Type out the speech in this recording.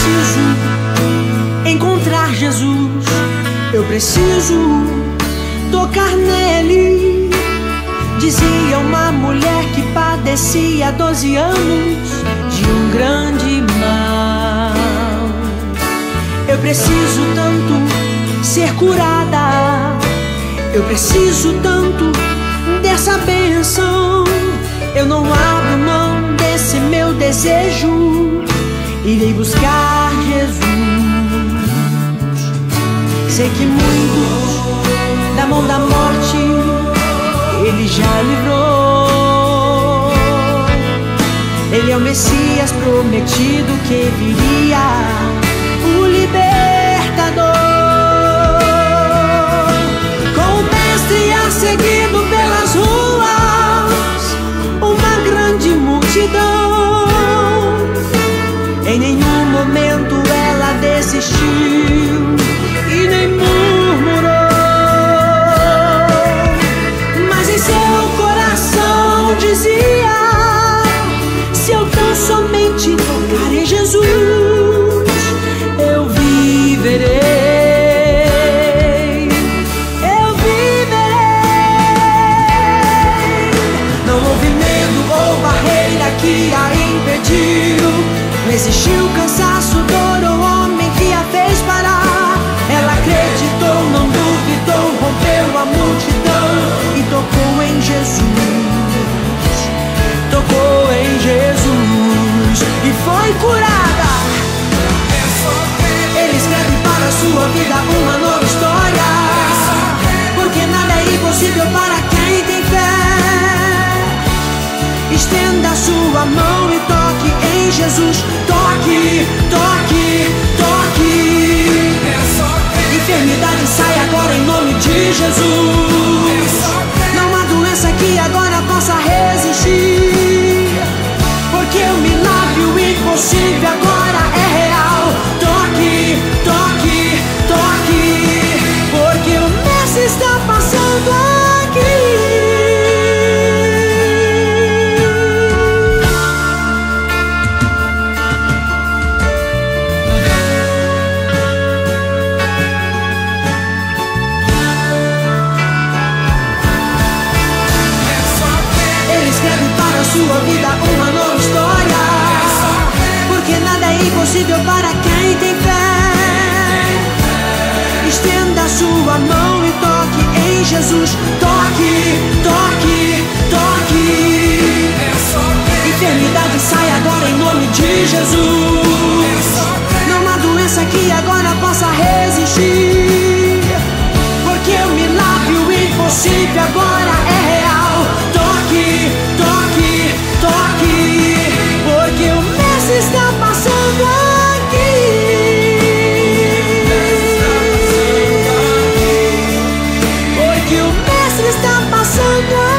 preciso encontrar Jesus, eu preciso tocar nele. Dizia uma mulher que padecia há 12 anos de um grande mal. Eu preciso tanto ser curada, eu preciso tanto dessa bênção. Eu não abro mão desse meu desejo, irei buscar Jesus. Sei que muitos da mão da morte Ele já livrou. Ele é o Messias prometido que viria, o libertador. Com o mestre a seguido pelas ruas, uma grande multidão. Em nenhum momento ela desistiu e nem murmurou, mas em seu coração dizia: se eu tão somente tocar em Jesus, eu viverei, eu viverei. Não houve medo ou barreira que a impediu, não existiu cansaço, dor ou homem que a fez parar. Ela acreditou, não duvidou, rompeu a multidão e tocou em Jesus, tocou em Jesus e foi curada. Ele escreve para a sua vida uma nova história, porque nada é impossível para quem tem fé. Estenda a sua mão e toque em Jesus. Toque, toque, toque. Enfermidade sai agora em nome de Jesus. Não há doença que agora possa resistir, porque o milagre, o impossível agora é real. Toque, toque, toque, porque o Mestre está passando aqui. Sua vida uma nova história, porque nada é impossível para quem tem fé. Estenda a sua mão e toque em Jesus. Toque, toque, toque. Enfermidade sai agora em nome de Jesus. Não há doença que agora possa resistir, porque o milagre, o impossível agora é real. Toque, toque, toque, porque o Mestre está passando aqui. Porque o Mestre está passando aqui.